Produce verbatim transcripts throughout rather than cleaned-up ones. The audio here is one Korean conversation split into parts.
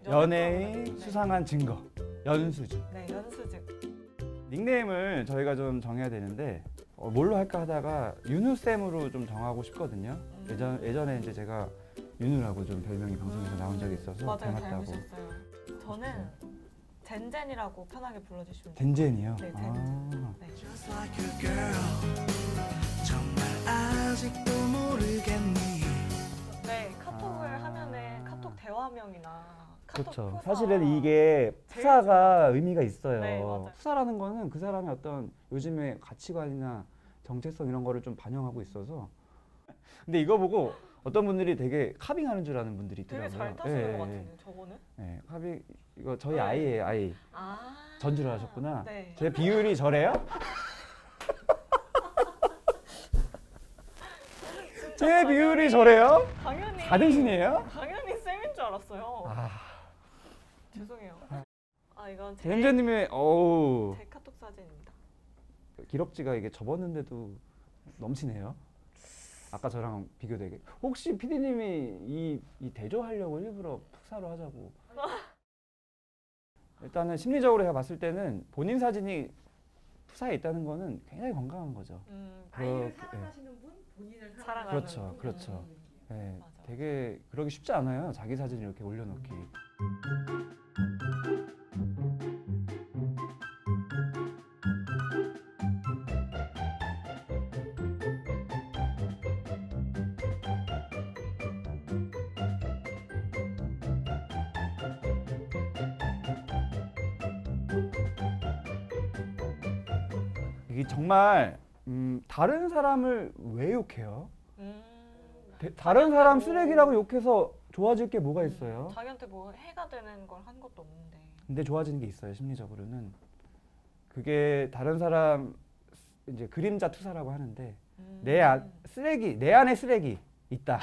연예인 네. 수상한 증거, 연수증. 네, 연수증. 닉네임을 저희가 좀 정해야 되는데 어, 뭘로 할까 하다가 윤우쌤으로 좀 정하고 싶거든요. 음. 예전, 예전에 이제 제가 윤우라고 좀 별명이 방송에서 나온 적이 있어서 맞아요, 닮았다고. 닮으셨어요. 저는 젠젠이라고 편하게 불러주시면 돼요. 젠젠이요? 네, 젠. 아. 네. Just like a girl. 정말 아직도 모르겠니? 네, 카톡을 아. 하면은 카톡 대화명이나 카톡 그렇죠. 푸사. 사실은 이게 제일 푸사가 의미가 있어요. 네, 맞아요. 푸사라는 거는 그 사람의 어떤 요즘의 가치관이나 정체성 이런 거를 좀 반영하고 있어서. 근데 이거 보고 어떤 분들이 되게 카빙하는 줄 아는 분들이 되게 있더라고요. 잘 타시는 예, 것 예, 같은데 저거는? 예, 카빙 이거 저희 네. 아이예요, 아이. 아. 전주를 하셨구나. 네. 제 비율이 저래요? 제 비율이 저래요? 당연히. 사등신이에요? 당연히 쌤인 줄 알았어요. 아, 죄송해요. 아 이건 제, 젠젠님의 어우 제 카톡 사진입니다. 기럭지가 이게 접었는데도 넘치네요. 아까 저랑 비교되게. 혹시 피디님이 이, 이 대조하려고 일부러 푹사로 하자고. 일단은 심리적으로 제가 봤을 때는 본인 사진이 푸사에 있다는 거는 굉장히 건강한 거죠. 음, 그- 아이를 예. 사랑하시는 분, 본인을 사랑하는 사랑하는 그렇죠, 분. 그렇죠. 음. 네, 맞아. 되게 그러기 쉽지 않아요. 자기 사진 이렇게 올려놓기. 이게 정말 음, 다른 사람을 왜 욕해요? 음, 대- 다른 사람 뭐- 쓰레기라고 욕해서 좋아질 게 뭐가 있어요? 자기한테 뭐 해가 되는 걸 한 것도 없는데. 근데 좋아지는 게 있어요. 심리적으로는 그게 다른 사람 이제 그림자 투사라고 하는데 음. 내 안, 쓰레기 내 안에 쓰레기 있다.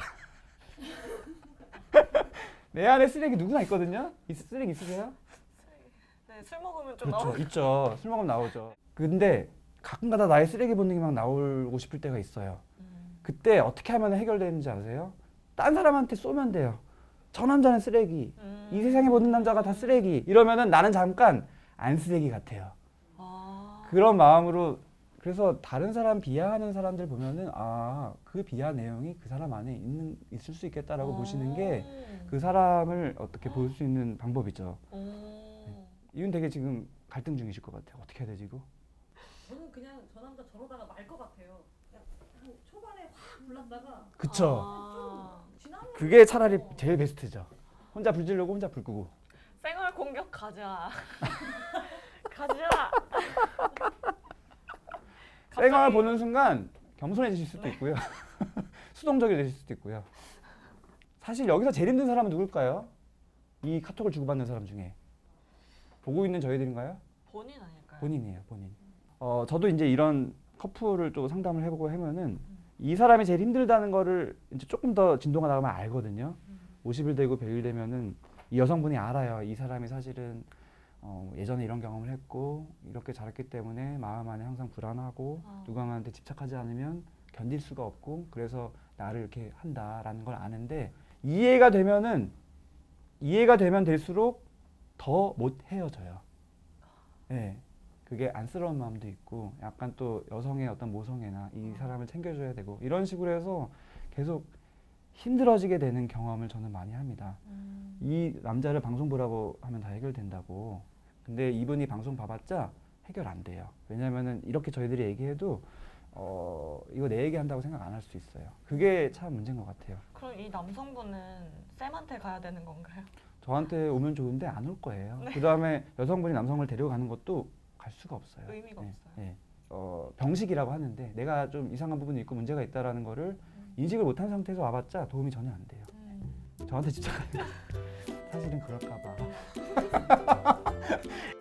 내 안에 쓰레기 누구나 있거든요. 이 쓰레기 있으세요? 네, 술 먹으면 좀 그렇죠, 나오. 있죠. 술 먹으면 나오죠. 근데 가끔가다 나의 쓰레기 본능이 막 나오고 싶을 때가 있어요. 음. 그때 어떻게 하면 해결되는지 아세요? 딴 사람한테 쏘면 돼요. 저 남자는 쓰레기. 음. 이 세상에 모든 남자가 다 쓰레기. 이러면은 나는 잠깐 안 쓰레기 같아요. 아. 그런 마음으로. 그래서 다른 사람 비하하는 사람들 보면은 아, 그 비하 내용이 그 사람 안에 있는 있을 수 있겠다라고 어. 보시는 게 그 사람을 어떻게 볼 수 있는 방법이죠. 어. 이분 되게 지금 갈등 중이실 것 같아요. 어떻게 해야 되지 이거? 저는 그냥 저 남자 저러다가 말 것 같아요. 그냥 한 초반에 확 불났다가 그쵸? 아. 지나면 그게 차라리 제일 베스트죠. 혼자 불 지르고 혼자 불 끄고. 생활 공격 가자. 가자. 생활 보는 순간 겸손해지실 수도 있고요. 수동적이 되실 수도 있고요. 사실 여기서 제일 힘든 사람은 누굴까요? 이 카톡을 주고받는 사람 중에. 보고 있는 저희들인가요? 본인 아닐까요? 본인이에요, 본인. 어, 저도 이제 이런 커플을 또 상담을 해보고 하면은 이 사람이 제일 힘들다는 거를 이제 조금 더 진도가 나가면 알거든요. 음. 오십 일 되고 백 일 되면은 이 여성분이 알아요. 이 사람이 사실은 어, 예전에 이런 경험을 했고 이렇게 자랐기 때문에 마음 안에 항상 불안하고 아. 누군가한테 집착하지 않으면 견딜 수가 없고 그래서 나를 이렇게 한다라는 걸 아는데 이해가 되면은 이해가 되면 될수록 더 못 헤어져요. 네, 그게 안쓰러운 마음도 있고 약간 또 여성의 어떤 모성애나 이 사람을 챙겨줘야 되고 이런 식으로 해서 계속 힘들어지게 되는 경험을 저는 많이 합니다. 음. 이 남자를 방송 보라고 하면 다 해결된다고. 근데 이분이 방송 봐봤자 해결 안 돼요. 왜냐면은 이렇게 저희들이 얘기해도 어, 이거 내 얘기한다고 생각 안 할 수 있어요. 그게 참 문제인 것 같아요. 그럼 이 남성분은 쌤한테 가야 되는 건가요? 저한테 오면 좋은데 안 올 거예요. 네. 그 다음에 여성분이 남성을 데려가는 것도 갈 수가 없어요. 의미가 네, 없어요. 네. 어, 병식이라고 하는데 내가 좀 이상한 부분이 있고 문제가 있다라는 거를 음. 인식을 못한 상태에서 와봤자 도움이 전혀 안 돼요. 음. 저한테 집착하는 사실은 그럴까 봐.